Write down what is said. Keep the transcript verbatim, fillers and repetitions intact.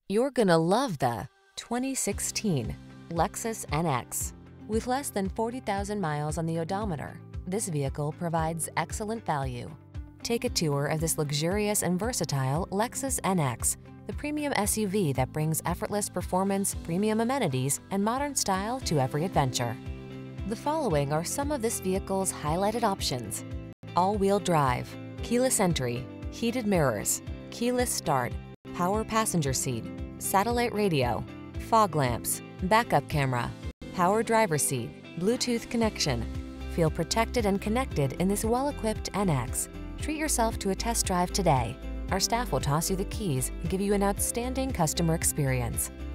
You're gonna love the twenty sixteen Lexus N X. With less than forty thousand miles on the odometer, this vehicle provides excellent value. Take a tour of this luxurious and versatile Lexus N X, the premium S U V that brings effortless performance, premium amenities, and modern style to every adventure. The following are some of this vehicle's highlighted options: all-wheel drive, keyless entry, heated mirrors, keyless start, power passenger seat, satellite radio, fog lamps, backup camera, power driver seat, Bluetooth connection. Feel protected and connected in this well-equipped N X. Treat yourself to a test drive today. Our staff will toss you the keys and give you an outstanding customer experience.